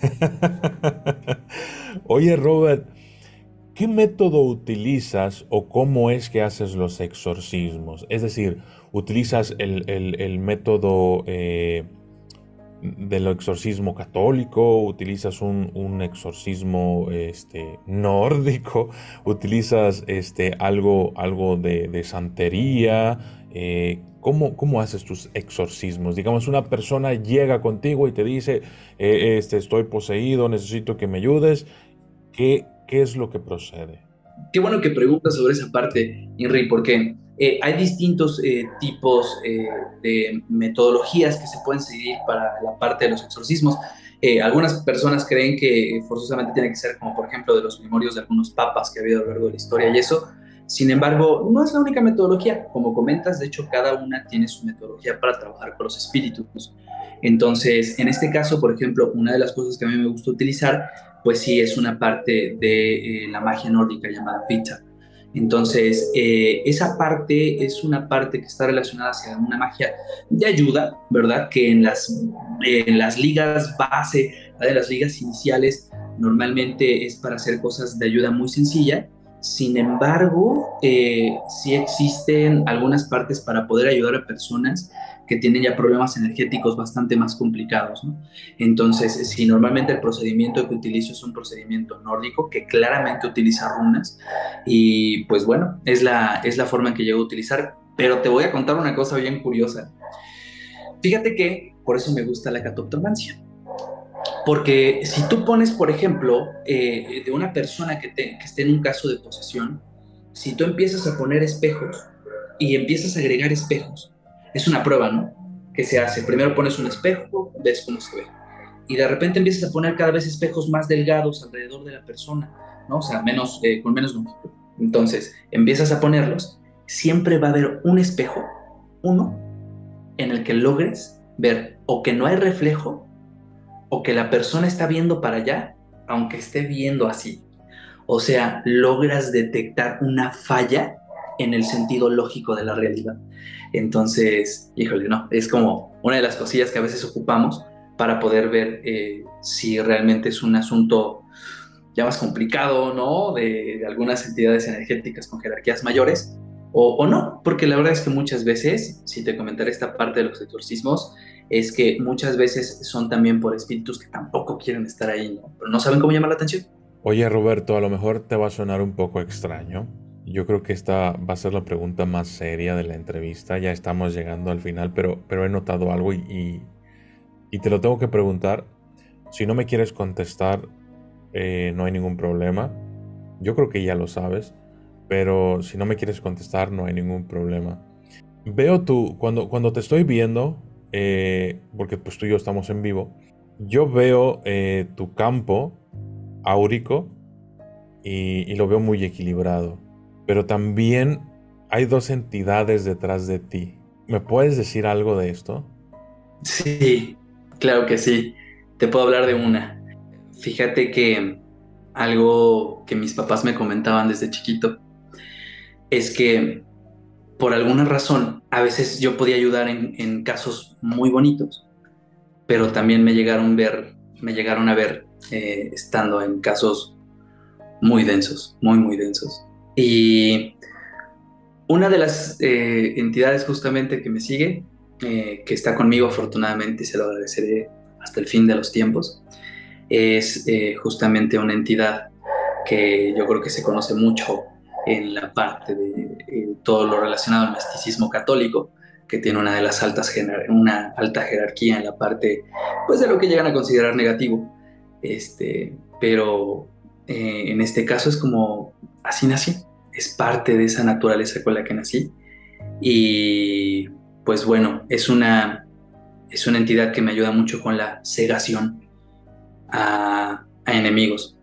[SPEAKER 1] Oye, Robert, ¿qué método utilizas o cómo es que haces los exorcismos? Es decir, ¿utilizas el, el, el método eh, del exorcismo católico? ¿Utilizas un, un exorcismo este, nórdico? ¿Utilizas este, algo, algo de, de santería? Eh, ¿cómo, ¿Cómo haces tus exorcismos? Digamos, una persona llega contigo y te dice, eh, este, estoy poseído, necesito que me ayudes. ¿Qué, ¿Qué es lo que procede?
[SPEAKER 2] Qué bueno que preguntas sobre esa parte, Henry, porque eh, hay distintos eh, tipos eh, de metodologías que se pueden seguir para la parte de los exorcismos. Eh, algunas personas creen que forzosamente tiene que ser como, por ejemplo, de los memorios de algunos papas que ha habido a lo largo de la historia y eso. Sin embargo, no es la única metodología. Como comentas, de hecho, cada una tiene su metodología para trabajar con los espíritus. Entonces, en este caso, por ejemplo, una de las cosas que a mí me gusta utilizar, pues sí, es una parte de eh, la magia nórdica llamada Pitta. Entonces, eh, esa parte es una parte que está relacionada hacia una magia de ayuda, ¿verdad? Que en las, en las ligas base, de las ligas iniciales, normalmente es para hacer cosas de ayuda muy sencilla. Sin embargo, eh, sí existen algunas partes para poder ayudar a personas que tienen ya problemas energéticos bastante más complicados, ¿no? Entonces, si normalmente el procedimiento que utilizo es un procedimiento nórdico que claramente utiliza runas y pues bueno, es la, es la forma en que llego a utilizar, pero te voy a contar una cosa bien curiosa. Fíjate que por eso me gusta la catoptromancia. Porque si tú pones, por ejemplo, eh, de una persona que, te, que esté en un caso de posesión, si tú empiezas a poner espejos y empiezas a agregar espejos, es una prueba, ¿no? Que se hace. Primero pones un espejo, ves cómo se ve. Y de repente empiezas a poner cada vez espejos más delgados alrededor de la persona, ¿no? O sea, menos, eh, con menos longitud. Entonces, empiezas a ponerlos. Siempre va a haber un espejo, uno, en el que logres ver o que no hay reflejo o que la persona está viendo para allá, aunque esté viendo así. O sea, logras detectar una falla en el sentido lógico de la realidad. Entonces, híjole, no, es como una de las cosillas que a veces ocupamos para poder ver eh, si realmente es un asunto ya más complicado, ¿no? De, de algunas entidades energéticas con jerarquías mayores, o, o no, porque la verdad es que muchas veces, si te comentaré esta parte de los exorcismos, es que muchas veces son también por espíritus que tampoco quieren estar ahí, ¿no? Pero no saben cómo llamar la atención.
[SPEAKER 1] Oye, Roberto, a lo mejor te va a sonar un poco extraño. Yo creo que esta va a ser la pregunta más seria de la entrevista. Ya estamos llegando al final, pero, pero he notado algo y, y, y te lo tengo que preguntar. Si no me quieres contestar, eh, no hay ningún problema. Yo creo que ya lo sabes, pero si no me quieres contestar, no hay ningún problema. Veo tú, cuando, cuando te estoy viendo, eh, porque pues tú y yo estamos en vivo, yo veo eh, tu campo áurico y, y lo veo muy equilibrado. Pero también hay dos entidades detrás de ti. ¿Me puedes decir algo de esto?
[SPEAKER 2] Sí, claro que sí. Te puedo hablar de una. Fíjate que algo que mis papás me comentaban desde chiquito es que por alguna razón a veces yo podía ayudar en, en casos muy bonitos, pero también me llegaron, ver, me llegaron a ver eh, estando en casos muy densos, muy, muy densos. Y una de las eh, entidades justamente que me sigue, eh, que está conmigo afortunadamente, se lo agradeceré hasta el fin de los tiempos, es eh, justamente una entidad que yo creo que se conoce mucho en la parte de eh, todo lo relacionado al misticismo católico, que tiene una de las altas una alta jerarquía en la parte pues de lo que llegan a considerar negativo. Este, pero eh, en este caso es como así nací, es parte de esa naturaleza con la que nací y pues bueno, es una es una entidad que me ayuda mucho con la cegación a, a enemigos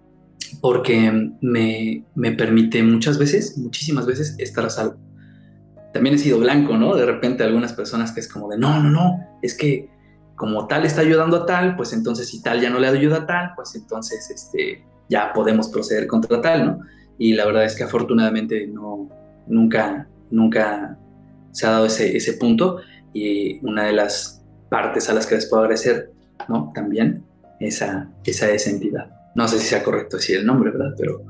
[SPEAKER 2] porque me, me permite muchas veces, muchísimas veces, estar a salvo. También he sido blanco, ¿no? De repente algunas personas que es como de, no, no, no, es que como tal está ayudando a tal, pues entonces si tal ya no le ayuda a tal, pues entonces este, ya podemos proceder contra tal, ¿no? Y la verdad es que afortunadamente no, nunca, nunca se ha dado ese, ese punto y una de las partes a las que les puedo agradecer, ¿no? También esa, esa esa entidad. No sé si sea correcto decir el nombre, ¿verdad? Pero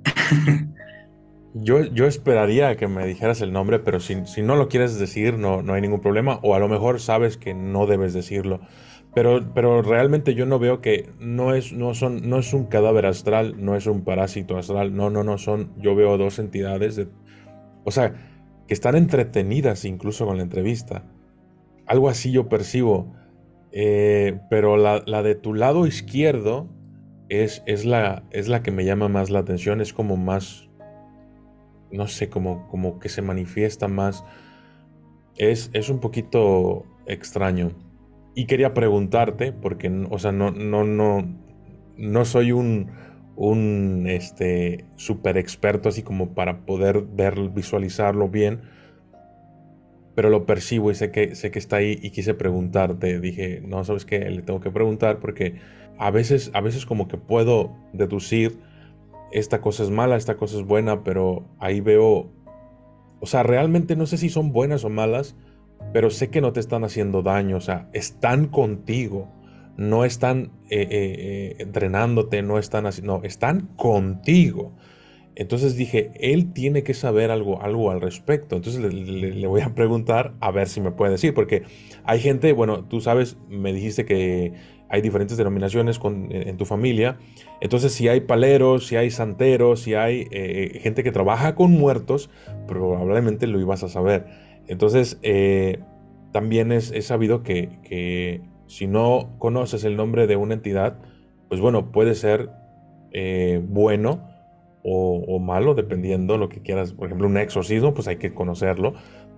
[SPEAKER 1] Yo, yo esperaría que me dijeras el nombre, pero si, si no lo quieres decir, no, no hay ningún problema. O a lo mejor sabes que no debes decirlo. Pero, pero realmente yo no veo que no es, no son, no es un cadáver astral, no es un parásito astral. No, no, no son. Yo veo dos entidades de, o sea, que están entretenidas incluso con la entrevista. Algo así yo percibo. Eh, pero la, la de tu lado izquierdo es, es la, es la que me llama más la atención. Es como más, no sé, como, como que se manifiesta más. Es, es un poquito extraño. Y quería preguntarte, porque, o sea, no, no, no, no soy un, un este, super experto así como para poder ver, visualizarlo bien. pero lo percibo y sé que, sé que está ahí y quise preguntarte. Dije, no, ¿sabes qué? Le tengo que preguntar porque a veces, a veces como que puedo deducir esta cosa es mala, esta cosa es buena, pero ahí veo, o sea, realmente no sé si son buenas o malas, pero sé que no te están haciendo daño, o sea, están contigo, no están eh, eh, eh, drenándote, no están así, no, están contigo. Entonces dije, él tiene que saber algo, algo al respecto. Entonces le, le- le voy a preguntar a ver si me puede decir, porque hay gente, bueno, tú sabes, me dijiste que hay diferentes denominaciones con- en, en tu familia. Entonces, si hay paleros, si hay santeros, si hay eh, gente que trabaja con muertos, probablemente lo ibas a saber. Entonces, eh, también es, es sabido que, que si no conoces el nombre de una entidad, pues bueno, puede ser eh, bueno o, o malo, dependiendo lo que quieras. Por ejemplo, un exorcismo, pues hay que conocerlo,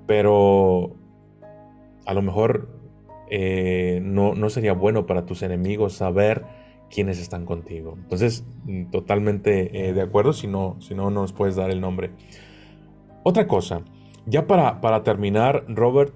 [SPEAKER 1] pero a lo mejor eh, no, no sería bueno para tus enemigos saber quiénes están contigo. Entonces, mm, totalmente eh, de acuerdo, si no, si no nos puedes dar el nombre. Otra cosa, ya para, para terminar, Robert,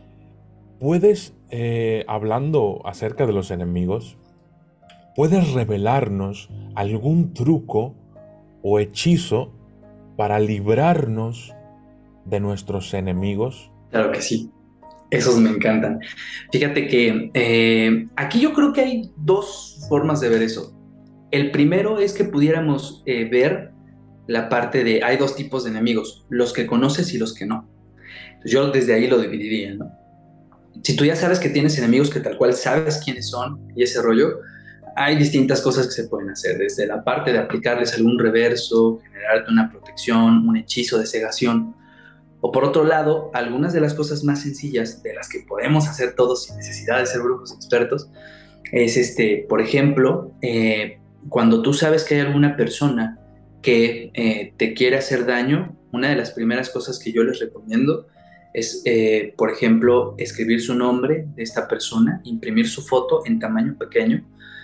[SPEAKER 1] ¿puedes, eh, hablando acerca de los enemigos, puedes revelarnos algún truco o hechizo para librarnos de nuestros enemigos?
[SPEAKER 2] Claro que sí. Esos me encantan. Fíjate que eh, aquí yo creo que hay dos formas de ver eso. El primero es que pudiéramos eh, ver la parte de, hay dos tipos de enemigos, los que conoces y los que no. Entonces, yo desde ahí lo dividiría, ¿no? Si tú ya sabes que tienes enemigos que tal cual sabes quiénes son y ese rollo, hay distintas cosas que se pueden hacer, desde la parte de aplicarles algún reverso, generarte una protección, un hechizo de cegación, o por otro lado, algunas de las cosas más sencillas de las que podemos hacer todos sin necesidad de ser brujos expertos, es este, por ejemplo, eh, cuando tú sabes que hay alguna persona que eh, te quiere hacer daño, una de las primeras cosas que yo les recomiendo es, eh, por ejemplo, escribir su nombre de esta persona, imprimir su foto en tamaño pequeño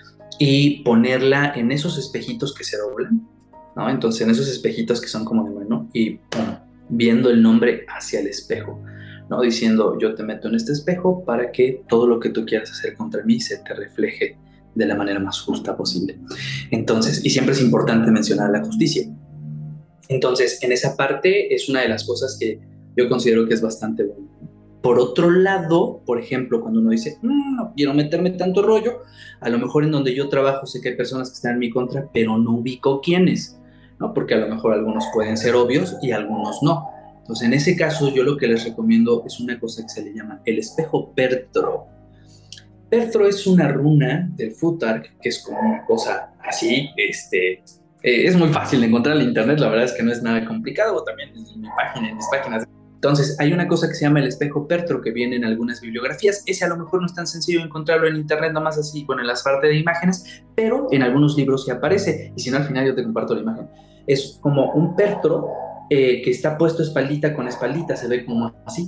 [SPEAKER 2] y ponerla en esos espejitos que se doblan, ¿no? Entonces, en esos espejitos que son como de mano y ¡pum! Viendo el nombre hacia el espejo, ¿no? Diciendo, yo te meto en este espejo para que todo lo que tú quieras hacer contra mí se te refleje de la manera más justa posible. Entonces, y siempre es importante mencionar la justicia. Entonces, en esa parte es una de las cosas que yo considero que es bastante buena. Por otro lado, por ejemplo, cuando uno dice, "Mm, no quiero meterme tanto rollo, a lo mejor en donde yo trabajo sé que hay personas que están en mi contra, pero no ubico quiénes, ¿no? Porque a lo mejor algunos pueden ser obvios y algunos no. Entonces, en ese caso, yo lo que les recomiendo es una cosa que se le llama el espejo Pertro. Pertro es una runa del Futhark, que es como una cosa así, este, eh, es muy fácil de encontrar en internet, la verdad es que no es nada complicado, o también en mi página, en mis páginas. Entonces, hay una cosa que se llama el espejo Pertro que viene en algunas bibliografías. Ese a lo mejor no es tan sencillo encontrarlo en internet, nomás así con el asfarte de imágenes, pero en algunos libros sí aparece. Y si no, al final yo te comparto la imagen. Es como un Pertro eh, que está puesto espaldita con espaldita, se ve como así.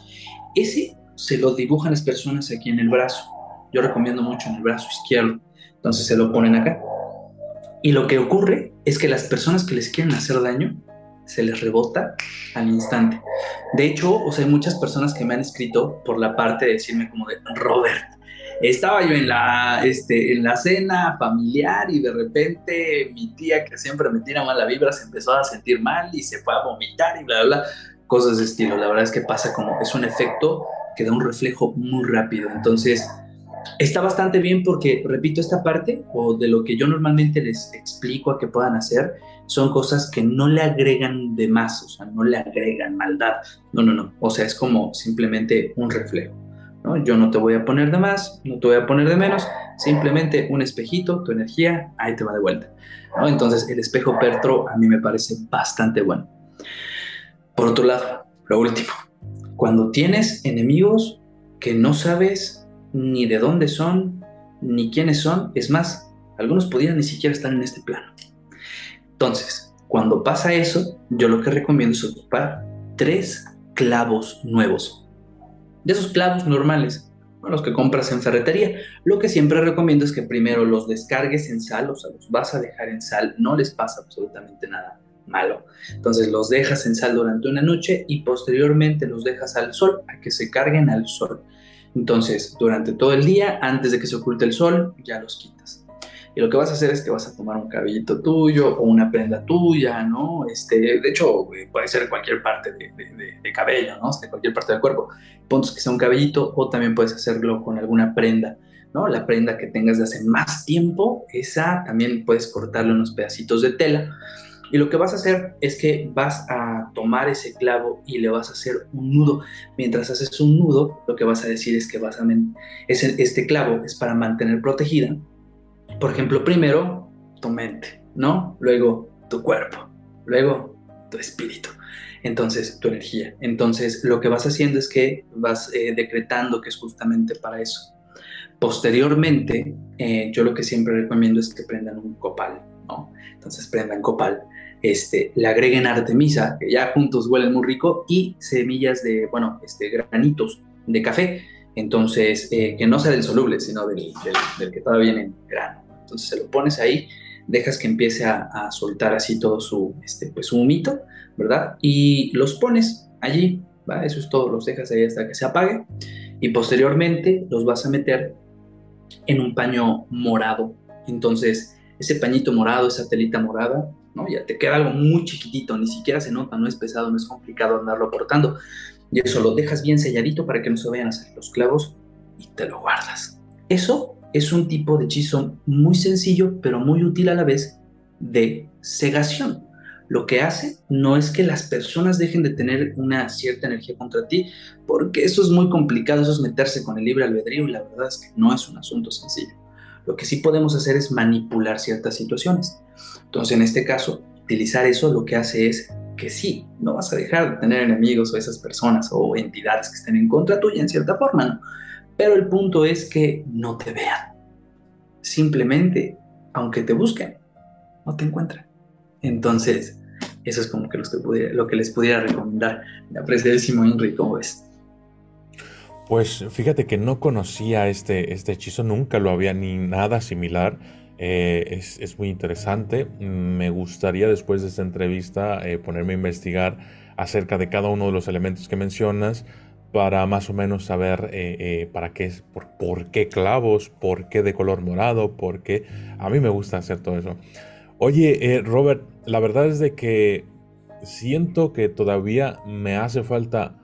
[SPEAKER 2] Ese se lo dibujan las personas aquí en el brazo. Yo recomiendo mucho en el brazo izquierdo. Entonces se lo ponen acá. Y lo que ocurre es que las personas que les quieren hacer daño se les rebota al instante. De hecho, o sea, hay muchas personas que me han escrito por la parte de decirme como de, Robert, estaba yo en la, este, en la cena familiar y de repente mi tía, que siempre me tira mala vibra, se empezó a sentir mal y se fue a vomitar y bla, bla, bla. Cosas de estilo. La verdad es que pasa como, es un efecto que da un reflejo muy rápido. Entonces, está bastante bien porque, repito, esta parte, o de lo que yo normalmente les explico a que puedan hacer, son cosas que no le agregan de más, o sea, no le agregan maldad. No, no, no. O sea, es como simplemente un reflejo, ¿no? Yo no te voy a poner de más, no te voy a poner de menos, simplemente un espejito, tu energía, ahí te va de vuelta, ¿no? Entonces, el espejo Pertro a mí me parece bastante bueno. Por otro lado, lo último, cuando tienes enemigos que no sabes ni de dónde son, ni quiénes son, es más, algunos podrían ni siquiera estar en este plano. Entonces, cuando pasa eso, yo lo que recomiendo es ocupar tres clavos nuevos. De esos clavos normales, los que compras en ferretería, lo que siempre recomiendo es que primero los descargues en sal, o sea, los vas a dejar en sal, no les pasa absolutamente nada. malo. Entonces los dejas en sal durante una noche y posteriormente los dejas al sol, a que se carguen al sol. Entonces, durante todo el día, antes de que se oculte el sol, ya los quitas. Y lo que vas a hacer es que vas a tomar un cabellito tuyo o una prenda tuya, ¿no? Este, de hecho, eh, puede ser cualquier parte de, de, de, de cabello, ¿no? De cualquier parte del cuerpo. Puntos que sea un cabellito, o también puedes hacerlo con alguna prenda, ¿no? La prenda que tengas de hace más tiempo, esa también puedes cortarle unos pedacitos de tela. Y lo que vas a hacer es que vas a tomar ese clavo y le vas a hacer un nudo. Mientras haces un nudo, lo que vas a decir es que vas a ese, este clavo es para mantener protegida, por ejemplo, primero tu mente, ¿no? Luego tu cuerpo, luego tu espíritu, entonces tu energía. Entonces lo que vas haciendo es que vas eh, decretando que es justamente para eso. Posteriormente, eh, yo lo que siempre recomiendo es que prendan un copal, ¿no? Entonces prendan copal, este, le agreguen artemisa, que ya juntos huelen muy rico, y semillas de, bueno, este, granitos de café, entonces, eh, que no sea del soluble, sino del, del, del que todavía viene en grano. Entonces se lo pones ahí, dejas que empiece a, a soltar así todo su, este, pues, su humito, ¿verdad? Y los pones allí, ¿va? Eso es todo, los dejas ahí hasta que se apague, y posteriormente los vas a meter en un paño morado. Entonces, ese pañito morado, esa telita morada, ¿no? Ya te queda algo muy chiquitito, ni siquiera se nota, no es pesado, no es complicado andarlo cortando. Y eso lo dejas bien selladito para que no se vayan a salir los clavos y te lo guardas. Eso es un tipo de hechizo muy sencillo, pero muy útil a la vez, de cegación. Lo que hace no es que las personas dejen de tener una cierta energía contra ti, porque eso es muy complicado, eso es meterse con el libre albedrío, y la verdad es que no es un asunto sencillo. Lo que sí podemos hacer es manipular ciertas situaciones. Entonces, en este caso, utilizar eso lo que hace es que sí, no vas a dejar de tener enemigos o esas personas o entidades que estén en contra tuya en cierta forma, ¿no? Pero el punto es que no te vean. Simplemente, aunque te busquen, no te encuentran. Entonces, eso es como que, los que pudiera, lo que les pudiera recomendar. Apreciadísimo Henry, ¿cómo ves?
[SPEAKER 1] Pues fíjate que no conocía este, este hechizo, nunca lo había ni nada similar. Eh, es, es muy interesante. Me gustaría después de esta entrevista eh, ponerme a investigar acerca de cada uno de los elementos que mencionas para más o menos saber eh, eh, para qué es, por, por qué clavos, por qué de color morado, por qué. A mí me gusta hacer todo eso. Oye, eh, Robert, la verdad es de que siento que todavía me hace falta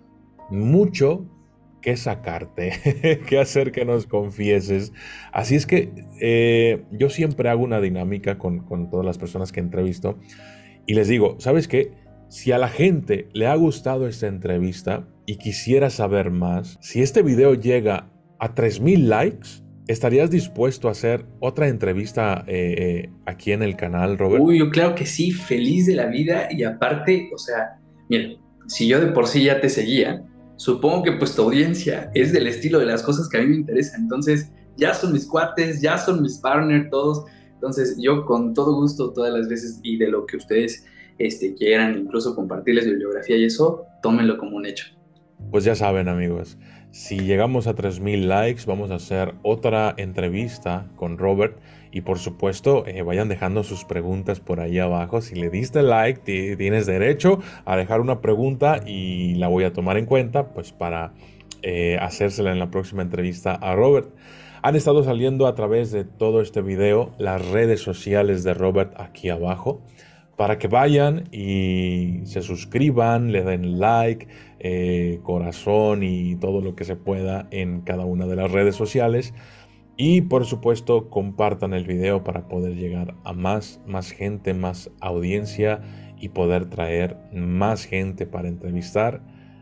[SPEAKER 1] mucho que sacarte, que hacer que nos confieses. Así es que eh, yo siempre hago una dinámica con, con todas las personas que entrevisto y les digo, ¿sabes qué? Si a la gente le ha gustado esta entrevista y quisiera saber más, si este video llega a tres mil likes, ¿estarías dispuesto a hacer otra entrevista eh, eh, aquí en el canal, Robert?
[SPEAKER 2] Uy, yo claro que sí, feliz de la vida, y aparte, o sea, mira, si yo de por sí ya te seguía, supongo que pues tu audiencia es del estilo de las cosas que a mí me interesan, entonces ya son mis cuates, ya son mis partners todos, entonces yo con todo gusto todas las veces, y de lo que ustedes este, quieran, incluso compartirles bibliografía y eso, tómenlo como un hecho.
[SPEAKER 1] Pues ya saben, amigos, si llegamos a tres mil likes, vamos a hacer otra entrevista con Robert. Y por supuesto, eh, vayan dejando sus preguntas por ahí abajo. Si le diste like, tienes derecho a dejar una pregunta y la voy a tomar en cuenta, pues para eh, hacérsela en la próxima entrevista a Robert. Han estado saliendo a través de todo este video las redes sociales de Robert aquí abajo, para que vayan y se suscriban, le den like, eh, corazón y todo lo que se pueda en cada una de las redes sociales. Y por supuesto compartan el video para poder llegar a más, más gente, más audiencia y poder traer más gente para entrevistar.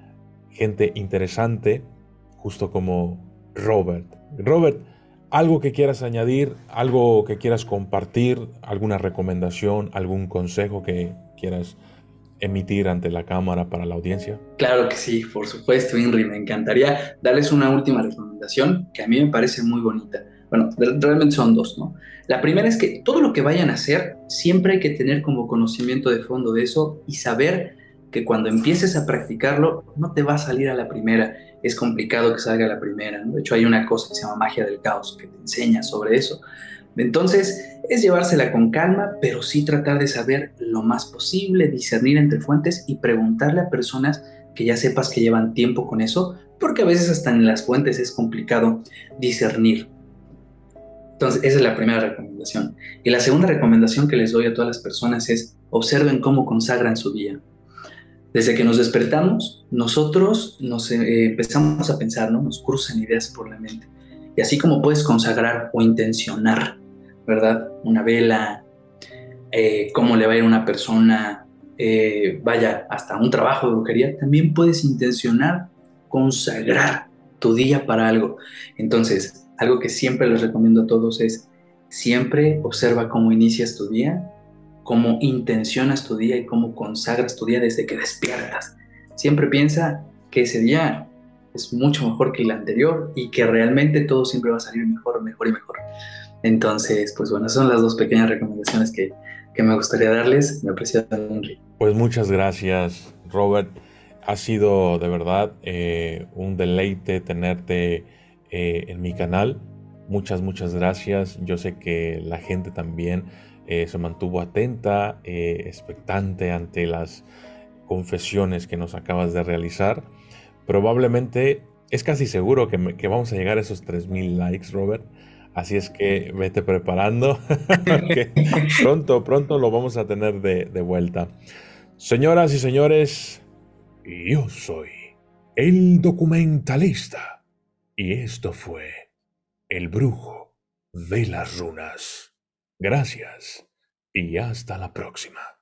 [SPEAKER 1] Gente interesante, justo como Robert. Robert, ¿algo que quieras añadir? ¿Algo que quieras compartir? ¿Alguna recomendación? ¿Algún consejo que quieras emitir ante la cámara para la audiencia?
[SPEAKER 2] Claro que sí, por supuesto, Henry. Me encantaría darles una última recomendación que a mí me parece muy bonita. Bueno, realmente son dos, ¿no? La primera es que todo lo que vayan a hacer, siempre hay que tener como conocimiento de fondo de eso y saber que cuando empieces a practicarlo, no te va a salir a la primera. Es complicado que salga a la primera, ¿no? De hecho, hay una cosa que se llama magia del caos que te enseña sobre eso. Entonces, es llevársela con calma, pero sí tratar de saber lo más posible, discernir entre fuentes y preguntarle a personas que ya sepas que llevan tiempo con eso, porque a veces hasta en las fuentes es complicado discernir. Entonces, esa es la primera recomendación. Y la segunda recomendación que les doy a todas las personas es observen cómo consagran su día. Desde que nos despertamos, nosotros nos eh, empezamos a pensar, ¿no? Nos cruzan ideas por la mente. Y así como puedes consagrar o intencionar, ¿verdad? Una vela, eh, cómo le va a ir a una persona, eh, vaya, hasta un trabajo de brujería, también puedes intencionar consagrar tu día para algo. Entonces, algo que siempre les recomiendo a todos es, siempre observa cómo inicias tu día, cómo intencionas tu día y cómo consagras tu día desde que despiertas. Siempre piensa que ese día es mucho mejor que el anterior y que realmente todo siempre va a salir mejor, mejor y mejor. Entonces, pues bueno, esas son las dos pequeñas recomendaciones que, que me gustaría darles. Me aprecio Henry.
[SPEAKER 1] Pues muchas gracias, Robert. Ha sido de verdad eh, un deleite tenerte eh, en mi canal. Muchas, muchas gracias. Yo sé que la gente también eh, se mantuvo atenta, eh, expectante ante las confesiones que nos acabas de realizar. Probablemente es casi seguro que, me- que vamos a llegar a esos tres mil likes, Robert. Así es que vete preparando, que pronto, pronto lo vamos a tener de, de vuelta. Señoras y señores, yo soy el documentalista y esto fue El Brujo de las Runas. Gracias y hasta la próxima.